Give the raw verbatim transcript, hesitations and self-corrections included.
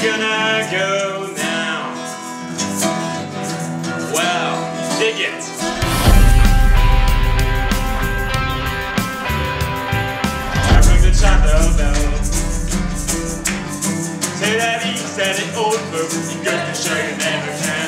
gonna go now? Well, dig it. I ring the chapel bell. Say that he said it old folks, you got to show you never can.